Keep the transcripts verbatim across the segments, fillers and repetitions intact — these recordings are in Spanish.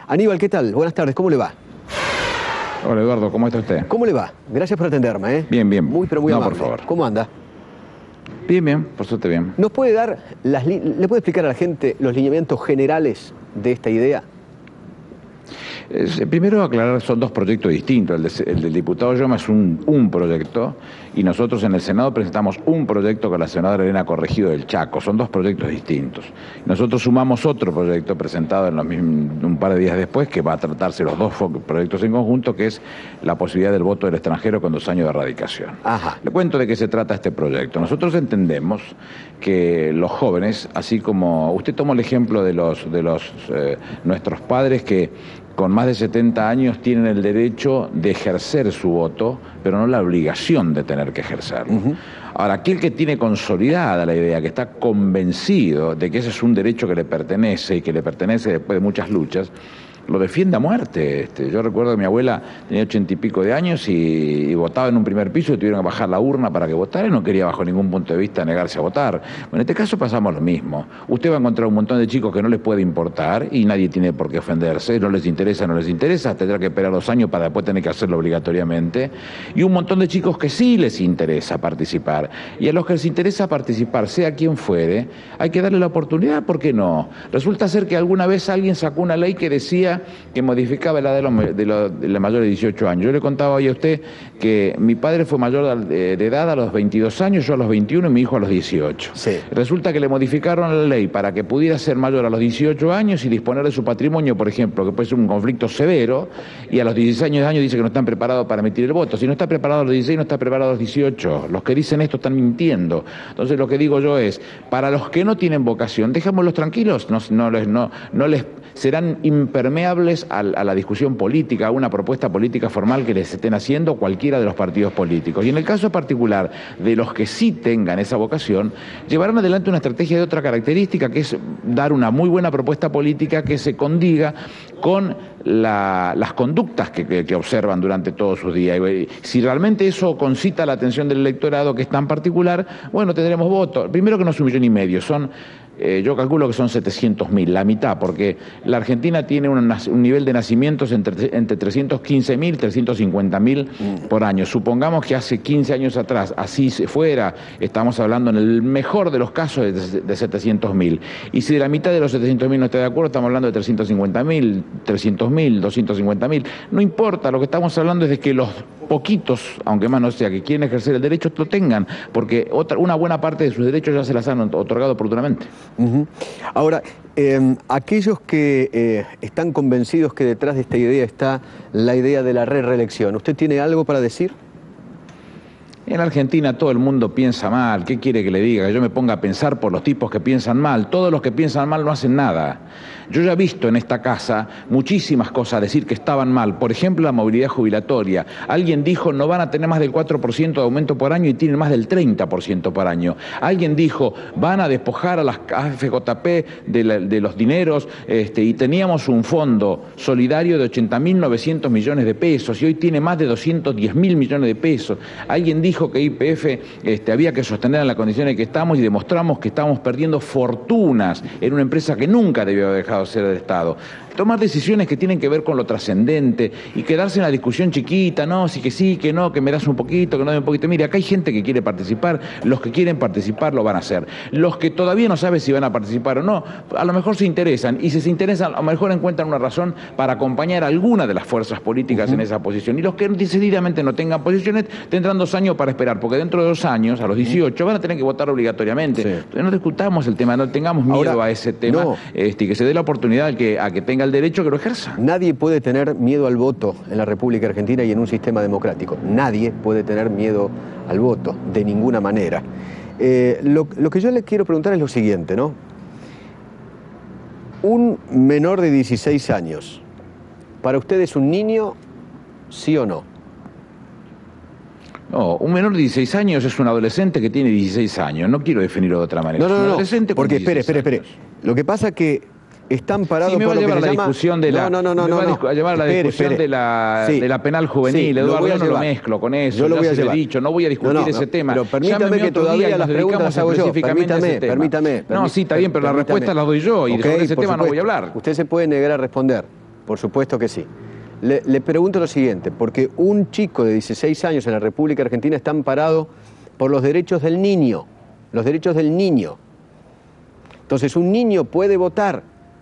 Aníbal, ¿qué tal? Buenas tardes, ¿cómo le va? Hola Eduardo, ¿cómo está usted? ¿Cómo le va? Gracias por atenderme, ¿eh? Bien, bien. Muy, pero muy no, amable. por favor. ¿Cómo anda? Bien, bien, por suerte bien. ¿Nos puede dar, las li- le puede explicar a la gente los lineamientos generales de esta idea? Eh, primero aclarar, son dos proyectos distintos. El, de, el del diputado Yoma es un, un proyecto y nosotros en el Senado presentamos un proyecto con la senadora Elena Corregido del Chaco. Son dos proyectos distintos. Nosotros sumamos otro proyecto presentado en los mismos, un par de días después, que va a tratarse los dos proyectos en conjunto, que es la posibilidad del voto del extranjero con dos años de erradicación. Ajá. Le cuento de qué se trata este proyecto. Nosotros entendemos que los jóvenes, así como usted tomó el ejemplo de los de los eh, nuestros padres que con más de setenta años tienen el derecho de ejercer su voto, pero no la obligación de tener que ejercerlo. Uh-huh. Ahora, aquel que tiene consolidada la idea, que está convencido de que ese es un derecho que le pertenece y que le pertenece después de muchas luchas, lo defiende a muerte. Este, yo recuerdo que mi abuela tenía ochenta y pico de años y, y votaba en un primer piso y tuvieron que bajar la urna para que votara y no quería bajo ningún punto de vista negarse a votar. Bueno, en este caso pasamos lo mismo. Usted va a encontrar un montón de chicos que no les puede importar y nadie tiene por qué ofenderse, no les interesa, no les interesa, tendrá que esperar dos años para después tener que hacerlo obligatoriamente. Y un montón de chicos que sí les interesa participar. Y a los que les interesa participar, sea quien fuere, hay que darle la oportunidad, ¿por qué no? Resulta ser que alguna vez alguien sacó una ley que decía que modificaba la edad de los, de los de los mayores de dieciocho años. Yo le contaba hoy a usted que mi padre fue mayor de, de edad a los veintidós años, yo a los veintiuno y mi hijo a los dieciocho. Sí. Resulta que le modificaron la ley para que pudiera ser mayor a los dieciocho años y disponer de su patrimonio, por ejemplo, que puede ser un conflicto severo, y a los dieciséis años dice que no están preparados para emitir el voto. Si no está preparado a los dieciséis, no está preparado a los dieciocho. Los que dicen esto están mintiendo. Entonces lo que digo yo es, para los que no tienen vocación, dejémoslos tranquilos, no, no, les, no, no les serán impermeables A, a la discusión política, a una propuesta política formal que les estén haciendo cualquiera de los partidos políticos. Y en el caso particular de los que sí tengan esa vocación, llevarán adelante una estrategia de otra característica, que es dar una muy buena propuesta política que se condiga con la, las conductas que, que, que observan durante todos sus días. Y si realmente eso concita la atención del electorado, que es tan particular, bueno, tendremos voto. Primero que no es un millón y medio, son... Eh, yo calculo que son setecientos mil, la mitad, porque la Argentina tiene un, un nivel de nacimientos entre, entre trescientos quince mil y trescientos cincuenta mil por año. Supongamos que hace quince años atrás así se fuera, estamos hablando en el mejor de los casos de, de setecientos mil. Y si de la mitad de los setecientos mil no está de acuerdo, estamos hablando de trescientos cincuenta mil, trescientos mil, doscientos cincuenta mil. No importa, lo que estamos hablando es de que los poquitos, aunque más no sea, que quieren ejercer el derecho, lo tengan, porque otra, una buena parte de sus derechos ya se las han otorgado oportunamente. Uh-huh. Ahora, eh, aquellos que eh, están convencidos que detrás de esta idea está la idea de la re-reelección, ¿usted tiene algo para decir? En Argentina todo el mundo piensa mal. ¿Qué quiere que le diga? Que yo me ponga a pensar por los tipos que piensan mal. Todos los que piensan mal no hacen nada. Yo ya he visto en esta casa muchísimas cosas decir que estaban mal. Por ejemplo, la movilidad jubilatoria. Alguien dijo no van a tener más del cuatro por ciento de aumento por año y tienen más del treinta por ciento por año. Alguien dijo van a despojar a las A F J P de, la, de los dineros este, y teníamos un fondo solidario de ochenta mil novecientos millones de pesos y hoy tiene más de doscientos diez mil millones de pesos. Alguien dijo que Y P F este, había que sostener en las condiciones que estamos y demostramos que estamos perdiendo fortunas en una empresa que nunca debió haber dejado de ser del Estado. Tomar decisiones que tienen que ver con lo trascendente y quedarse en la discusión chiquita, no, sí que sí, que no, que me das un poquito, que no me un poquito. Mire, acá hay gente que quiere participar, los que quieren participar lo van a hacer. Los que todavía no saben si van a participar o no, a lo mejor se interesan, y si se interesan, a lo mejor encuentran una razón para acompañar a alguna de las fuerzas políticas uh-huh. en esa posición. Y los que decididamente no tengan posiciones tendrán dos años para esperar, porque dentro de dos años, a los dieciocho, van a tener que votar obligatoriamente. Sí. Entonces no discutamos el tema, no tengamos miedo Ahora, a ese tema, no. este, que se dé la oportunidad a que, a que tenga el derecho que lo ejerza. Nadie puede tener miedo al voto en la República Argentina y en un sistema democrático. Nadie puede tener miedo al voto, de ninguna manera. Eh, lo, lo que yo le quiero preguntar es lo siguiente, ¿no? Un menor de dieciséis años, ¿para usted es un niño, sí o no? No, un menor de dieciséis años es un adolescente que tiene dieciséis años. No quiero definirlo de otra manera. No, no, es un no, adolescente porque espere, espere, espere. Lo que pasa que están parados sí, me va por a lo llevar que a la llama... discusión de la, no, no, no, me no, va no. a llevar a la espere, discusión espere. de la, Sí. de la penal juvenil. Sí, Eduardo, lo yo no llevar. lo mezclo con eso. Yo lo voy a ya se llevar. lo he dicho, no voy a discutir no, no, ese tema. Pero permítame Llámeme que otro todavía día y las nos preguntas dedicamos hago yo. específicamente a Permítame, ese tema. permítame, No, sí, está bien, pero las respuestas las doy yo y okay, sobre ese tema no voy a hablar. Usted se puede negar a responder. por supuesto que sí. Le, le pregunto lo siguiente, porque un chico de dieciséis años en la República Argentina está amparado por los derechos del niño, los derechos del niño. Entonces, un niño puede votar.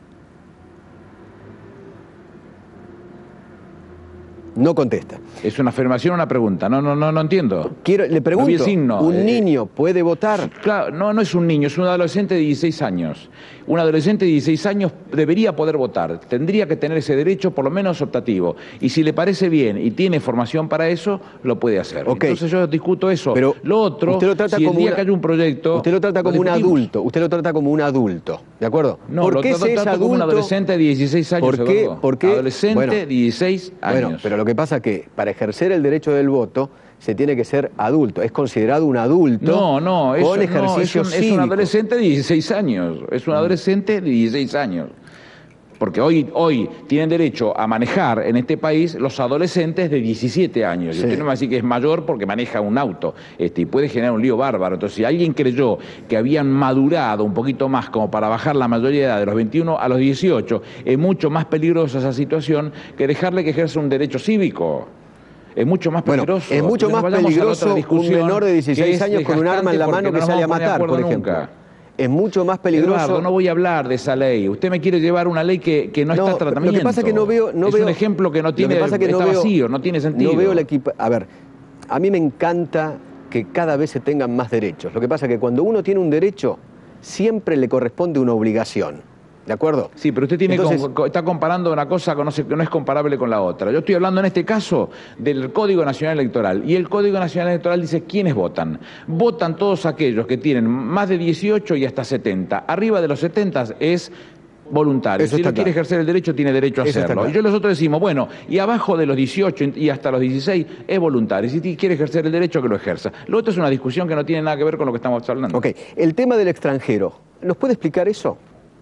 No contesta. ¿Es una afirmación o una pregunta? No, no, no, no entiendo. Quiero, le pregunto, no signo. ¿un eh, niño puede votar? Claro, no, no es un niño, es un adolescente de dieciséis años. Un adolescente de dieciséis años debería poder votar, tendría que tener ese derecho por lo menos optativo. Y si le parece bien y tiene formación para eso, lo puede hacer. Okay. Entonces yo discuto eso. Pero lo otro, usted lo trata si como el día una, que haya un proyecto... Usted lo trata como un adulto, usted lo trata como un adulto, ¿de acuerdo? No, ¿Por lo qué trato, se es trato adulto? como un adolescente de dieciséis años, ¿Por qué? Eduardo. ¿Por qué? Adolescente, Bueno, dieciséis años. Bueno, pero lo que pasa es que para ejercer el derecho del voto se tiene que ser adulto, es considerado un adulto no, no, con eso, ejercicio no, es, un, cívico. es un adolescente de dieciséis años, es un adolescente de dieciséis años. Porque hoy, hoy tienen derecho a manejar en este país los adolescentes de diecisiete años. Sí. Y usted no me va a decir que es mayor porque maneja un auto este, y puede generar un lío bárbaro. Entonces, si alguien creyó que habían madurado un poquito más como para bajar la mayoría de edad de los veintiuno a los dieciocho, es mucho más peligrosa esa situación que dejarle que ejerza un derecho cívico. Es mucho más peligroso. Bueno, es mucho más peligroso un menor de dieciséis años con un arma en la mano que sale a matar, por ejemplo. Nunca. Es mucho más peligroso. Eduardo, no voy a hablar de esa ley. Usted me quiere llevar una ley que, que no, no está en tratamiento. Lo que pasa es que no veo... No es veo, un ejemplo que no tiene... Lo que pasa que está no veo, vacío, no tiene sentido. No veo la equipa... A ver, a mí me encanta que cada vez se tengan más derechos. Lo que pasa es que cuando uno tiene un derecho, siempre le corresponde una obligación. ¿De acuerdo? Sí, pero usted tiene Entonces, con, está comparando una cosa que no, se, que no es comparable con la otra. Yo estoy hablando en este caso del Código Nacional Electoral. Y el Código Nacional Electoral dice quiénes votan. Votan todos aquellos que tienen más de dieciocho y hasta setenta. Arriba de los setenta es voluntario. Eso si está lo quiere claro. ejercer el derecho, tiene derecho a Eso hacerlo. está Y yo nosotros decimos, bueno, y abajo de los dieciocho y hasta los dieciséis es voluntario. Si quiere ejercer el derecho, que lo ejerza. Lo otro es una discusión que no tiene nada que ver con lo que estamos hablando. Ok, el tema del extranjero. ¿Nos puede explicar eso?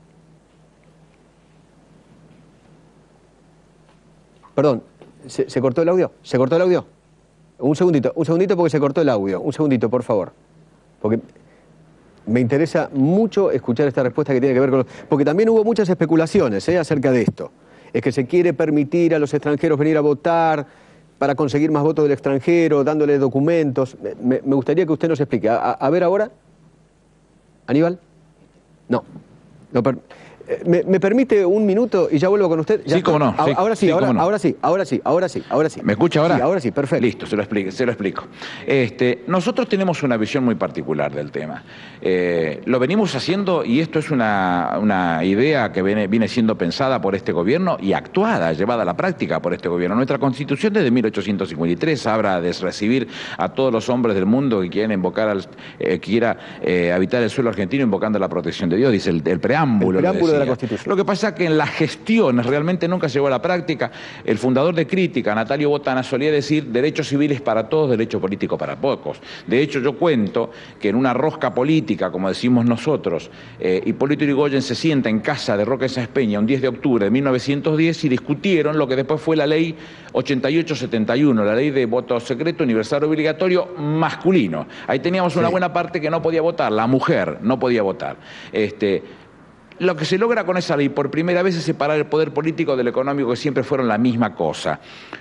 Perdón, ¿se, ¿se cortó el audio? ¿Se cortó el audio? Un segundito, un segundito porque se cortó el audio. Un segundito, por favor. Porque me interesa mucho escuchar esta respuesta que tiene que ver con... Porque también hubo muchas especulaciones ¿eh? acerca de esto. Es que se quiere permitir a los extranjeros venir a votar para conseguir más votos del extranjero, dándoles documentos. Me, me gustaría que usted nos explique. A, a ver ahora. ¿Aníbal? No. no per... ¿Me, ¿Me permite un minuto y ya vuelvo con usted? ¿Ya sí, cómo no. Sí, ahora sí, sí ahora, no. ahora sí, ahora sí, ahora sí, ahora sí. ¿Me escucha ahora? Sí, ahora sí, perfecto. Listo, se lo explico. Se lo explico. Este, nosotros tenemos una visión muy particular del tema. Eh, lo venimos haciendo y esto es una, una idea que viene, viene siendo pensada por este gobierno y actuada, llevada a la práctica por este gobierno. Nuestra Constitución desde mil ochocientos cincuenta y tres habla de recibir a todos los hombres del mundo que quieran invocar al, eh, quiera eh, habitar el suelo argentino invocando la protección de Dios, dice el, el preámbulo. El preámbulo de la Constitución. Lo que pasa es que en las gestiones realmente nunca llegó a la práctica. El fundador de Crítica, Natalio Botana, solía decir derechos civiles para todos, derecho político para pocos. De hecho, yo cuento que en una rosca política, como decimos nosotros, eh, Hipólito Yrigoyen se sienta en casa de Roque Sáenz Peña un diez de octubre de mil novecientos diez y discutieron lo que después fue la ley ochenta y ocho setenta y uno, la ley de voto secreto universal obligatorio masculino. Ahí teníamos una sí. buena parte que no podía votar, la mujer no podía votar. Este, Lo que se logra con esa ley por primera vez es separar el poder político del económico, que siempre fueron la misma cosa.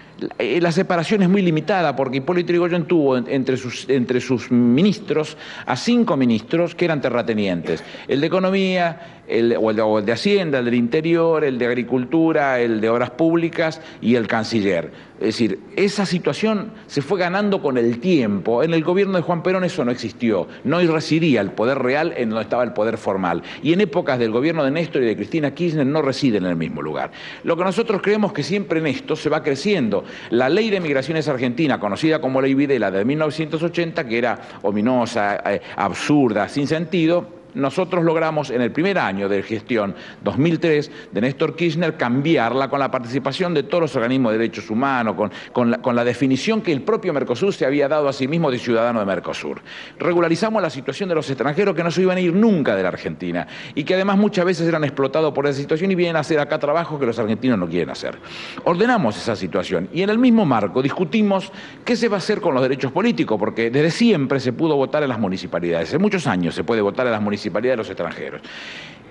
La separación es muy limitada porque Hipólito Yrigoyen tuvo entre sus, entre sus ministros a cinco ministros que eran terratenientes. El de Economía, el, o, el de, o el de Hacienda, el del Interior, el de Agricultura, el de Obras Públicas y el Canciller. Es decir, esa situación se fue ganando con el tiempo. En el gobierno de Juan Perón eso no existió. No residía el poder real en donde estaba el poder formal. Y en épocas del gobierno de Néstor y de Cristina Kirchner no residen en el mismo lugar. Lo que nosotros creemos que siempre en esto se va creciendo. La ley de migraciones argentina, conocida como ley Videla de mil novecientos ochenta, que era ominosa, eh, absurda, sin sentido, nosotros logramos en el primer año de gestión, dos mil tres, de Néstor Kirchner, cambiarla con la participación de todos los organismos de derechos humanos, con, con, la, con la definición que el propio Mercosur se había dado a sí mismo de ciudadano de Mercosur. Regularizamos la situación de los extranjeros que no se iban a ir nunca de la Argentina y que además muchas veces eran explotados por esa situación y vienen a hacer acá trabajos que los argentinos no quieren hacer. Ordenamos esa situación y en el mismo marco discutimos qué se va a hacer con los derechos políticos, porque desde siempre se pudo votar en las municipalidades. Hace muchos años se puede votar en las municipalidades de los extranjeros.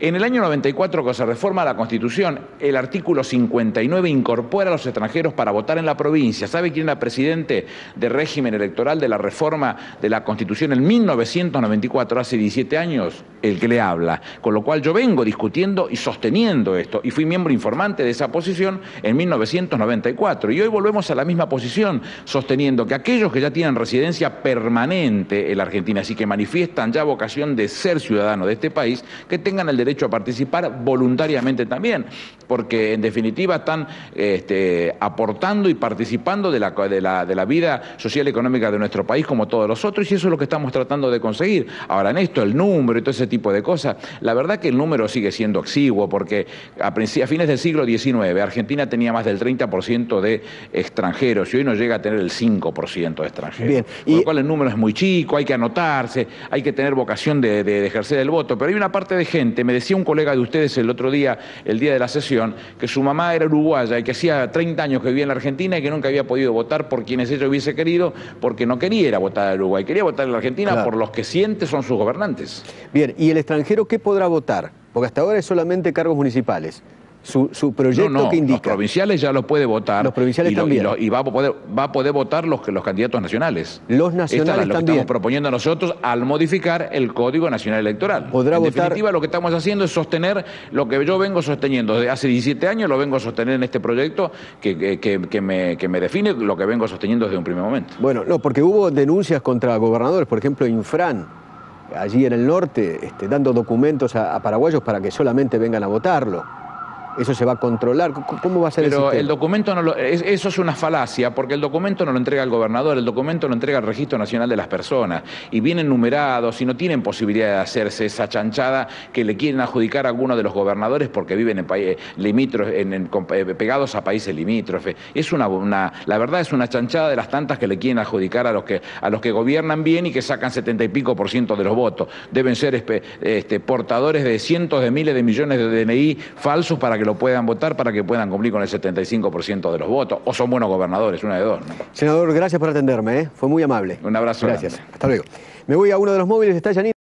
En el año noventa y cuatro, cuando se reforma la Constitución, el artículo cincuenta y nueve incorpora a los extranjeros para votar en la provincia. ¿Sabe quién era presidente del régimen electoral de la reforma de la Constitución en mil novecientos noventa y cuatro, hace diecisiete años? El que le habla. Con lo cual yo vengo discutiendo y sosteniendo esto, y fui miembro informante de esa posición en mil novecientos noventa y cuatro. Y hoy volvemos a la misma posición, sosteniendo que aquellos que ya tienen residencia permanente en la Argentina, así que manifiestan ya vocación de ser ciudadanos de este país, que tengan el derecho a participar voluntariamente también, porque en definitiva están este, aportando y participando de la, de, la, de la vida social y económica de nuestro país como todos los otros, y eso es lo que estamos tratando de conseguir. Ahora, en esto, el número y todo ese tipo de cosas, la verdad que el número sigue siendo exiguo, porque a, a fines del siglo diecinueve Argentina tenía más del treinta por ciento de extranjeros y hoy no llega a tener el cinco por ciento de extranjeros. Bien, y... Con lo cual el número es muy chico, hay que anotarse, hay que tener vocación de, de, de ejercer el voto, pero hay una parte de gente, me decía un colega de ustedes el otro día, el día de la sesión, que su mamá era uruguaya y que hacía treinta años que vivía en la Argentina y que nunca había podido votar por quienes ella hubiese querido, porque no quería ir a votar a Uruguay, quería votar en la Argentina, claro, por los que siente son sus gobernantes. Bien, ¿y el extranjero qué podrá votar? Porque hasta ahora es solamente cargos municipales. Su, su proyecto no, no, que indica. Los provinciales ya los puede votar. Los provinciales y lo, también. Y, lo, y va a poder, va a poder votar los, los candidatos nacionales. Los nacionales Esta es lo también. que estamos proponiendo nosotros al modificar el Código Nacional Electoral. Podrá en votar... definitiva, lo que estamos haciendo es sostener lo que yo vengo sosteniendo desde hace diecisiete años, lo vengo a sostener en este proyecto que, que, que, me, que me define lo que vengo sosteniendo desde un primer momento. Bueno, no, porque hubo denuncias contra gobernadores, por ejemplo, Infran, allí en el norte, este, dando documentos a, a paraguayos para que solamente vengan a votarlo. ¿Eso se va a controlar? ¿Cómo va a ser Pero el sistema? el documento no lo, es, eso es una falacia, porque el documento no lo entrega el gobernador, el documento lo entrega el Registro Nacional de las Personas, y vienen numerados y no tienen posibilidad de hacerse esa chanchada que le quieren adjudicar a algunos de los gobernadores porque viven en países limítrofes, en, en, pegados a países limítrofes. Es una, una, la verdad es una chanchada de las tantas que le quieren adjudicar a los que, a los que gobiernan bien y que sacan setenta y pico por ciento de los votos. Deben ser este, este, portadores de cientos de miles de millones de D N I falsos para que que lo puedan votar, para que puedan cumplir con el setenta y cinco por ciento de los votos, o son buenos gobernadores, una de dos, ¿no? Senador, gracias por atenderme, ¿eh? Fue muy amable. Un abrazo. Gracias. Grande. Hasta luego. Me voy a uno de los móviles, está Janine.